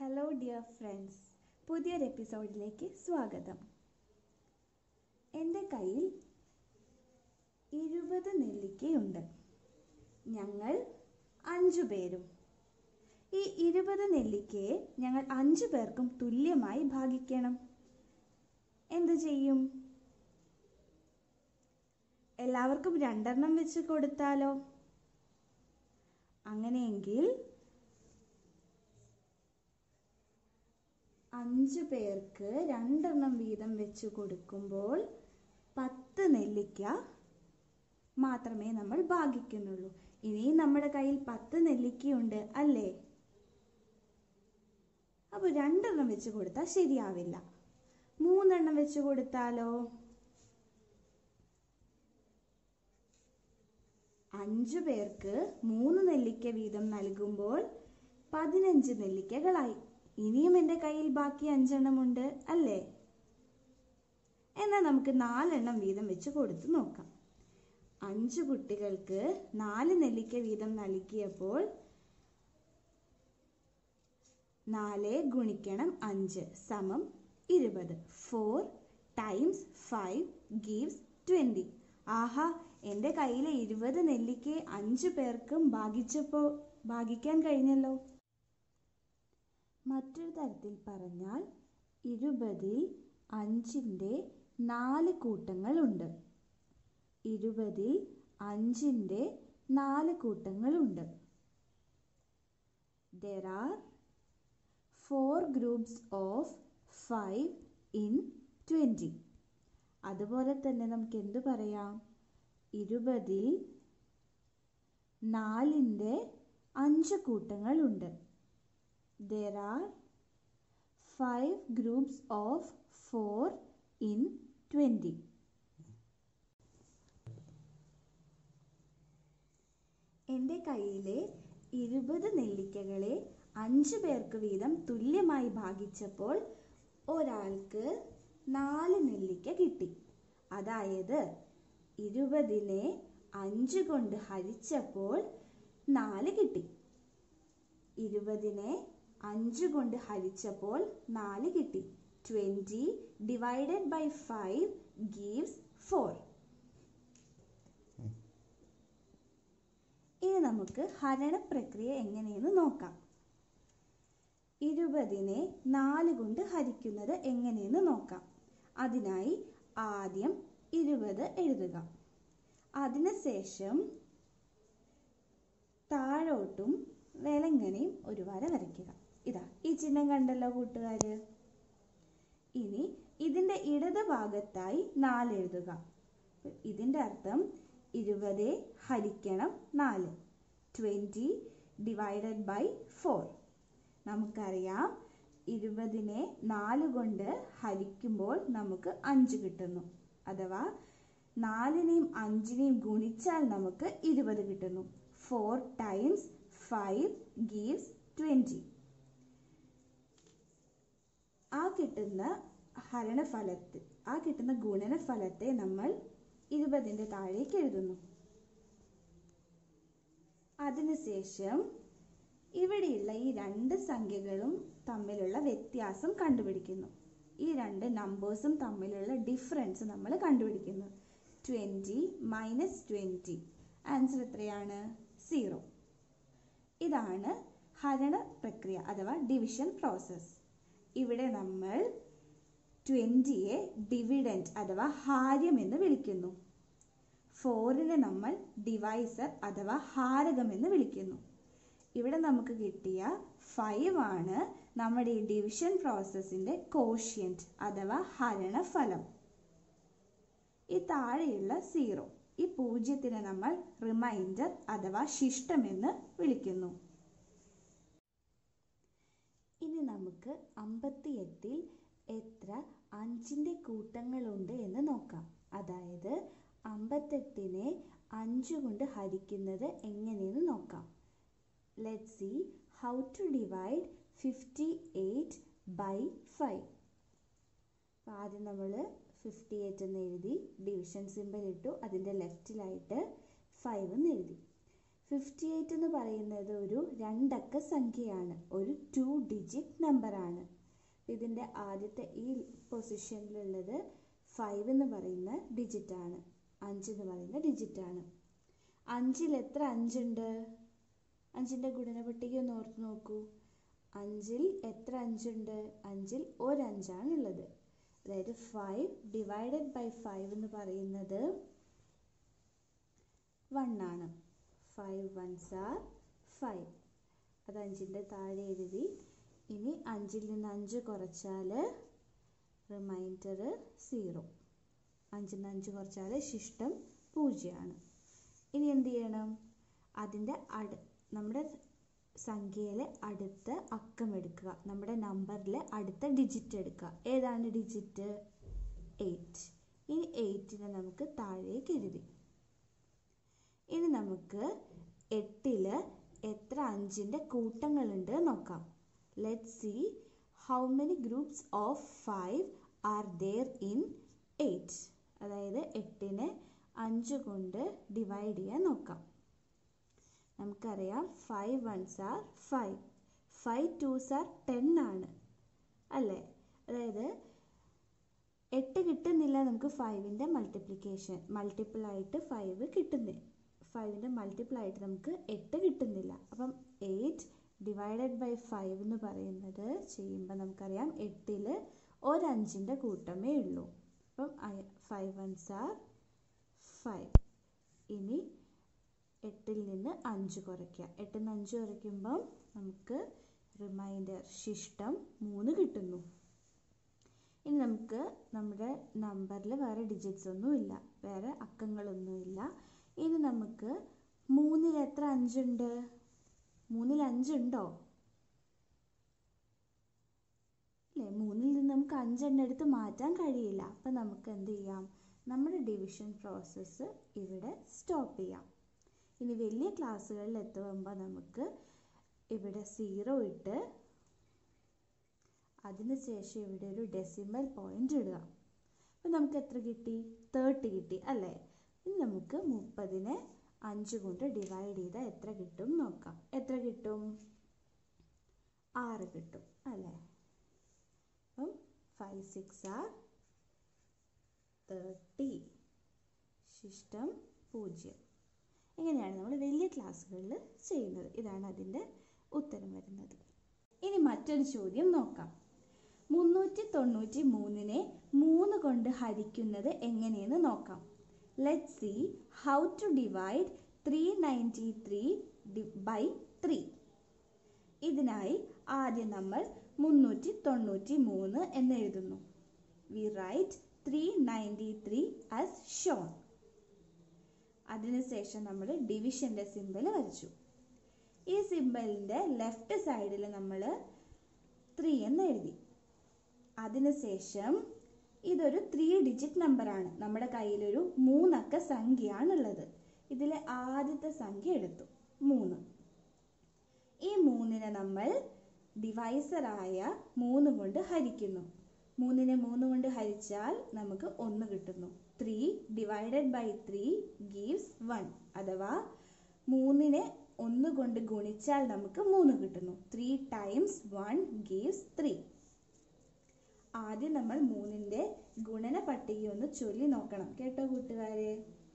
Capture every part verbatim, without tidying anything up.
Hello dear friends, പുതിയൊരു എപ്പിസോഡിലേക്ക് സ്വാഗതം. എൻ്റെ കയ്യിൽ ഇരുപത് നെല്ലിക്കയുണ്ട്. ഞങ്ങൾ അഞ്ചു പേരും. ഈ ഇരുപത് നെല്ലിക്കയെ ഞങ്ങൾ അഞ്ചു പേർക്കും തുല്യമായി ഭാഗിക്കണം. എന്തു ചെയ്യും? എല്ലാവർക്കും രണ്ടെണ്ണം വെച്ച് കൊടുത്താലോ? അങ്ങനെയെങ്കിൽ അഞ്ചു പേർക്ക് രണ്ടെണ്ണം വീതം വെച്ച് കൊടുക്കുമ്പോൾ പത്ത് നെല്ലിക്ക മാത്രമേ നമ്മൾ ഭാഗിക്കുന്നുള്ളൂ. ഇനിയും നമ്മുടെ കയ്യിൽ പത്ത് നെല്ലിക്കയുണ്ട് അല്ലേ? അപ്പോൾ രണ്ടെണ്ണം വെച്ച് കൊടുത്താൽ ശരിയാവില്ല. മൂന്നെണ്ണം വെച്ച് കൊടുത്താലോ? അഞ്ചു പേർക്ക് മൂന്ന് നെല്ലിക്ക വീതം നൽകുമ്പോൾ പതിനഞ്ച് നെല്ലിക്കകളായി. ഇനിയും എൻ്റെ കയ്യിൽ ബാക്കി അഞ്ചെണ്ണമുണ്ട് അല്ലേ? എന്നാൽ നമുക്ക് നാലെണ്ണം വീതം വെച്ച് കൊടുത്തു നോക്കാം. അഞ്ചു കുട്ടികൾക്ക് നാല് നെല്ലിക്ക വീതം നൽകിയപ്പോൾ നാല് ഗുണിക്കണം അഞ്ച് സമം ഇരുപത്. Four times five gives twenty. ആഹാ, എൻ്റെ കയ്യിലെ ഇരുപത് നെല്ലിക്കയെ അഞ്ചു പേർക്കും ഭാഗിച്ചപ്പോൾ ഭാഗിക്കാൻ കഴിഞ്ഞല്ലോ. മറ്റൊരു തരത്തിൽ പറഞ്ഞാൽ ഇരുപതിൽ അഞ്ചിൻ്റെ നാല് കൂട്ടങ്ങളുണ്ട്. ഇരുപതിൽ അഞ്ചിൻ്റെ നാല് കൂട്ടങ്ങളുണ്ട്. There are four groups of five in twenty. അതുപോലെ തന്നെ നമുക്ക് എന്തു പറയാം? ഇരുപതിൽ നാലിൻ്റെ അഞ്ച് കൂട്ടങ്ങളുണ്ട്. There are five groups of four in twenty. എൻ്റെ കയ്യിലെ ഇരുപത് നെല്ലിക്കകളെ അഞ്ചു പേർക്ക് വീതം തുല്യമായി ഭാഗിച്ചപ്പോൾ ഒരാൾക്ക് നാല് നെല്ലിക്ക കിട്ടി. അതായത് ഇരുപതിനെ അഞ്ച് കൊണ്ട് ഹരിച്ചപ്പോൾ നാല് കിട്ടി. ഇരുപതിനെ അഞ്ച് കൊണ്ട് ഹരിച്ചപ്പോൾ നാല് കിട്ടി. Twenty divided by five gives four. ഇനി നമുക്ക് ഹരണ പ്രക്രിയ എങ്ങനെയെന്ന് നോക്കാം. ഇരുപതിനെ നാല് കൊണ്ട് ഹരിക്കുന്നത് എങ്ങനെയെന്ന് നോക്കാം. അതിനായി ആദ്യം ഇരുപത് എഴുതുക. അതിനുശേഷം താഴോട്ടും വിലങ്ങനെയും ഒരു വര വരയ്ക്കുക. ഇതാ ഈ ചിഹ്നം കണ്ടല്ലോ കൂട്ടുകാര്. ഇനി ഇതിൻ്റെ ഇടത് ഭാഗത്തായി നാല് എഴുതുക. ഇതിൻ്റെ അർത്ഥം ഇരുപത് ഹരിക്കണം നാല്. Twenty divided by four. നമുക്കറിയാം ഇരുപതിനെ നാല് കൊണ്ട് ഹരിക്കുമ്പോൾ നമുക്ക് അഞ്ച് കിട്ടുന്നു. അഥവാ നാലിനെയും അഞ്ചിനെയും ഗുണിച്ചാൽ നമുക്ക് ഇരുപത് കിട്ടുന്നു. Four times five gives twenty. ആ കിട്ടുന്ന ഹരണഫലത്തിൽ ആ കിട്ടുന്ന ഗുണനഫലത്തെ നമ്മൾ ഇരുപതിൻ്റെ താഴേക്ക് എഴുതുന്നു. അതിനുശേഷം ഇവിടെയുള്ള ഈ രണ്ട് സംഖ്യകളും തമ്മിലുള്ള വ്യത്യാസം കണ്ടുപിടിക്കുന്നു. ഈ രണ്ട് നമ്പേഴ്സും തമ്മിലുള്ള ഡിഫറൻസ് നമ്മൾ കണ്ടുപിടിക്കുന്നു. Twenty minus twenty. ആൻസർ എത്രയാണ്? സീറോ. ഇതാണ് ഹരണ പ്രക്രിയ അഥവാ ഡിവിഷൻ പ്രോസസ്. ഇവിടെ നമ്മൾ ട്വൻറ്റിയെ ഡിവിഡൻറ്റ് അഥവാ ഹാര്യം എന്ന് വിളിക്കുന്നു. ഫോറിനെ നമ്മൾ ഡിവൈസർ അഥവാ ഹാരകം എന്ന് വിളിക്കുന്നു. ഇവിടെ നമുക്ക് കിട്ടിയ ഫൈവ് ആണ് നമ്മുടെ ഈ ഡിവിഷൻ പ്രോസസ്സിൻ്റെ കോഷ്യന്റ് അഥവാ ഹരണഫലം. ഈ താഴെയുള്ള സീറോ, ഈ പൂജ്യത്തിനെ നമ്മൾ റിമൈൻഡർ അഥവാ ശിഷ്ടമെന്ന് വിളിക്കുന്നു. ഇനി നമുക്ക് അമ്പത്തി എട്ടിൽ എത്ര അഞ്ചിൻ്റെ കൂട്ടങ്ങളുണ്ട് എന്ന് നോക്കാം. അതായത് അമ്പത്തെട്ടിനെ അഞ്ച് കൊണ്ട് ഹരിക്കുന്നത് എങ്ങനെയെന്ന് നോക്കാം. Let's see how to divide fifty eight by five. ആദ്യം നമ്മൾ ഫിഫ്റ്റി എയ്റ്റ് എന്ന് എഴുതി ഡിവിഷൻ സിമ്പൽ ഇട്ടു. അതിൻ്റെ ലെഫ്റ്റിലായിട്ട് ഫൈവ് എന്ന് എഴുതി. ഫിഫ്റ്റി എയ്റ്റ് എന്ന് പറയുന്നത് ഒരു രണ്ടക്ക സംഖ്യയാണ്, ഒരു ടു ഡിജിറ്റ് നമ്പറാണ്. ഇതിൻ്റെ ആദ്യത്തെ ഈ പൊസിഷനിലുള്ളത് ഫൈവ് എന്ന് പറയുന്ന ഡിജിറ്റാണ്, അഞ്ച് എന്ന് പറയുന്ന ഡിജിറ്റാണ്. അഞ്ചിൽ എത്ര അഞ്ചുണ്ട്? അഞ്ചിൻ്റെ ഗുണന പട്ടിക ഒന്ന് ഓർത്ത് നോക്കൂ. അഞ്ചിൽ എത്ര അഞ്ചുണ്ട്? അഞ്ചിൽ ഒരഞ്ചാണ് ഉള്ളത്. അതായത് ഫൈവ് ഡിവൈഡഡ് ബൈ ഫൈവ് എന്ന് പറയുന്നത് വൺ ആണ്. Five ones are five. അത് അഞ്ചിൻ്റെ താഴെ എഴുതി. ഇനി അഞ്ചിൽ നിന്ന് അഞ്ച് കുറച്ചാൽ റിമൈൻഡർ സീറോ. അഞ്ചിൽ നിന്ന് അഞ്ച് കുറച്ചാൽ ശിഷ്ടം പൂജ്യമാണ്. ഇനി എന്ത് ചെയ്യണം? അതിൻ്റെ അടു നമ്മുടെ സംഖ്യയിലെ അടുത്ത അക്കം എടുക്കുക, നമ്മുടെ നമ്പറിലെ അടുത്ത ഡിജിറ്റ് എടുക്കുക. ഏതാണ് ഡിജിറ്റ്? എയ്റ്റ്. ഇനി എയ്റ്റിനെ നമുക്ക് താഴേക്ക് എഴുതി. ഇനി നമുക്ക് എട്ടിൽ എത്ര അഞ്ചിൻ്റെ കൂട്ടങ്ങളുണ്ട് നോക്കാം. Let's see how many groups of five are there in eight. അതായത് എട്ടിനെ അഞ്ച് കൊണ്ട് ഡിവൈഡ് ചെയ്യാൻ നോക്കാം. നമുക്കറിയാം five ones are five, five twos are ten ആണ് അല്ലേ? അതായത് എട്ട് കിട്ടുന്നില്ല നമുക്ക് ഫൈവിൻ്റെ മൾട്ടിപ്ലിക്കേഷൻ, മൾട്ടിപ്പിൾ ആയിട്ട് ഫൈവ് കിട്ടുന്നില്ല. ഫൈവിൻ്റെ മൾട്ടിപ്പിൾ ആയിട്ട് നമുക്ക് എട്ട് കിട്ടുന്നില്ല. അപ്പം എയ്റ്റ് ഡിവൈഡഡ് ബൈ ഫൈവ് എന്ന് പറയുന്നത് ചെയ്യുമ്പോൾ നമുക്കറിയാം എട്ടിൽ ഒരഞ്ചിൻ്റെ കൂട്ടമേ ഉള്ളൂ. അപ്പം ഫൈവ് വൺസ് ആർ ഫൈവ്. ഇനി എട്ടിൽ നിന്ന് അഞ്ച് കുറയ്ക്കുക. എട്ടിൽ നിന്ന് അഞ്ച് കുറയ്ക്കുമ്പം നമുക്ക് റിമൈൻഡർ ശിഷ്ടം മൂന്ന് കിട്ടുന്നു. ഇനി നമുക്ക് നമ്മുടെ നമ്പറിൽ വേറെ ഡിജിറ്റ്സ് ഒന്നുമില്ല, വേറെ അക്കങ്ങളൊന്നുമില്ല. ഇനി നമുക്ക് മൂന്നിൽ എത്ര അഞ്ചുണ്ട്? മൂന്നിൽ അഞ്ചുണ്ടോ? അല്ലേ? മൂന്നിൽ നിന്ന് നമുക്ക് അഞ്ചെണ്ണം എടുത്ത് മാറ്റാൻ കഴിയില്ല. അപ്പം നമുക്ക് എന്ത് ചെയ്യാം? നമ്മുടെ ഡിവിഷൻ പ്രോസസ്സ് ഇവിടെ സ്റ്റോപ്പ് ചെയ്യാം. ഇനി വലിയ ക്ലാസ്സുകളിൽ എത്തുമ്പോൾ നമുക്ക് ഇവിടെ സീറോ ഇട്ട് അതിനുശേഷം ഇവിടെ ഒരു ഡെസിമൽ പോയിന്റ് ഇടുക. അപ്പം നമുക്ക് എത്ര കിട്ടി? തേർട്ടി കിട്ടി അല്ലേ? ഇനി നമുക്ക് മുപ്പതിനെ അഞ്ച് കൊണ്ട് ഡിവൈഡ് ചെയ്താൽ എത്ര കിട്ടും നോക്കാം. എത്ര കിട്ടും? ആറ് കിട്ടും അല്ലേ? അപ്പം ഫൈവ് സിക്സ് ആർ തേർട്ടി. ശിഷ്ടം പൂജ്യം. ഇങ്ങനെയാണ് നമ്മൾ വലിയ ക്ലാസ്സുകളിൽ ചെയ്യുന്നത്. ഇതാണ് അതിൻ്റെ ഉത്തരം വരുന്നത്. ഇനി മറ്റൊരു ചോദ്യം നോക്കാം. മുന്നൂറ്റി തൊണ്ണൂറ്റി മൂന്നിനെ മൂന്ന് കൊണ്ട് ഹരിക്കുന്നത് എങ്ങനെയെന്ന് നോക്കാം. Let's see how to divide three ninety-three by three. ഇതിനായി ആദ്യം നമ്മൾ മുന്നൂറ്റി തൊണ്ണൂറ്റി മൂന്ന് എന്ന് എഴുതുന്നു. We write three ninety-three as shown. അതിനുശേഷം നമ്മൾ ഡിവിഷൻ്റെ സിമ്പൽ വരച്ചു. ഈ സിമ്പലിൻ്റെ ലെഫ്റ്റ് സൈഡിൽ നമ്മൾ ത്രീ എന്ന് എഴുതി. അതിനുശേഷം ഇതൊരു ത്രീ ഡിജിറ്റ് നമ്പറാണ്. നമ്മുടെ കയ്യിലൊരു മൂന്നക്ക സംഖ്യയാണുള്ളത്. ഇതിലെ ആദ്യത്തെ സംഖ്യ എടുത്തു മൂന്ന്. ഈ മൂന്നിനെ നമ്മൾ ഡിവൈസറായ മൂന്ന് കൊണ്ട് ഹരിക്കുന്നു. മൂന്നിനെ മൂന്ന് കൊണ്ട് ഹരിച്ചാൽ നമുക്ക് ഒന്ന് കിട്ടുന്നു. Three divided by three gives one. അഥവാ മൂന്നിനെ ഒന്ന് കൊണ്ട് ഗുണിച്ചാൽ നമുക്ക് മൂന്ന് കിട്ടുന്നു. Three times one gives three. ആദ്യം നമ്മൾ മൂന്നിൻ്റെ ഗുണന പട്ടിക ഒന്ന് ചൊല്ലി നോക്കണം കേട്ടോ കൂട്ടുകാരെ.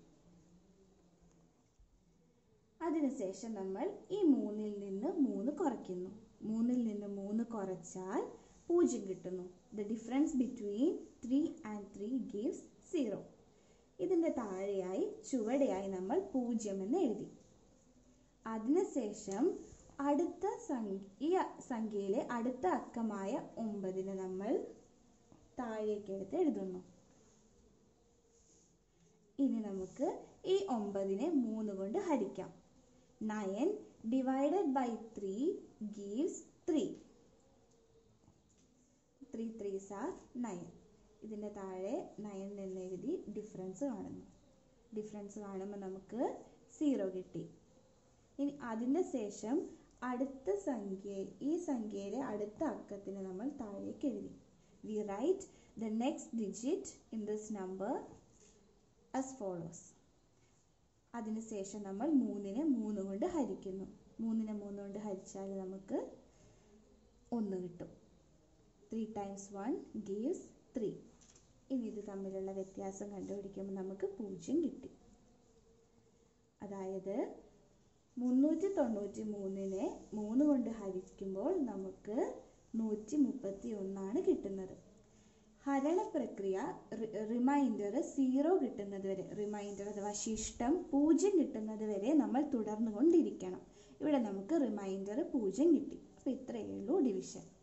അതിനുശേഷം നമ്മൾ ഈ മൂന്നിൽ നിന്ന് മൂന്ന് കുറയ്ക്കുന്നു. മൂന്നിൽ നിന്ന് മൂന്ന് കുറച്ചാൽ പൂജ്യം കിട്ടുന്നു. The difference between three and three gives zero. ഇതിൻ്റെ താഴെയായി ചുവടെയായി നമ്മൾ പൂജ്യം എന്ന് എഴുതി. അതിനുശേഷം അടുത്ത സംഖ്യ ഈ സംഖ്യയിലെ അടുത്ത അക്കമായ ഒമ്പതിനെ നമ്മൾ താഴേക്ക് എടുത്ത് എഴുതുന്നു. ഇനി നമുക്ക് ഈ ഒമ്പതിനെ മൂന്ന് കൊണ്ട് ഹരിക്കാം. Nine divided by three gives three. Three threes are nine. ഇതിൻ്റെ താഴെ നയൻ എന്ന് എഴുതി ഡിഫറൻസ് കാണുന്നു. ഡിഫറൻസ് കാണുമ്പോൾ നമുക്ക് സീറോ കിട്ടി. ഇനി അതിൻ്റെ ശേഷം അടുത്ത സംഖ്യ ഈ സംഖ്യയിലെ അടുത്ത അക്കത്തിന് നമ്മൾ താഴേക്ക് എഴുതി. We write the next digit in this number as follows. അതിനുശേഷം നമ്മൾ മൂന്നിനെ മൂന്ന് കൊണ്ട് ഹരിക്കുന്നു. മൂന്നിനെ മൂന്ന് കൊണ്ട് ഹരിച്ചാൽ നമുക്ക് ഒന്ന് കിട്ടും. Three times one gives three. ഇനി ഇത് തമ്മിലുള്ള വ്യത്യാസം കണ്ടുപിടിക്കുമ്പോൾ നമുക്ക് പൂജ്യം കിട്ടി. അതായത് മുന്നൂറ്റി തൊണ്ണൂറ്റി മൂന്നിനെ മൂന്ന് കൊണ്ട് ഹരിക്കുമ്പോൾ നമുക്ക് നൂറ്റി മുപ്പത്തി ഒന്നാണ് കിട്ടുന്നത്. ഹരണ പ്രക്രിയ റിമൈൻഡർ സീറോ കിട്ടുന്നത് വരെ, റിമൈൻഡർ അഥവാ ശിഷ്ടം പൂജ്യം കിട്ടുന്നത് വരെ നമ്മൾ തുടർന്നു കൊണ്ടിരിക്കണം. ഇവിടെ നമുക്ക് റിമൈൻഡർ പൂജ്യം കിട്ടി. അപ്പോൾ ഇത്രയേ ഉള്ളൂ ഡിവിഷൻ.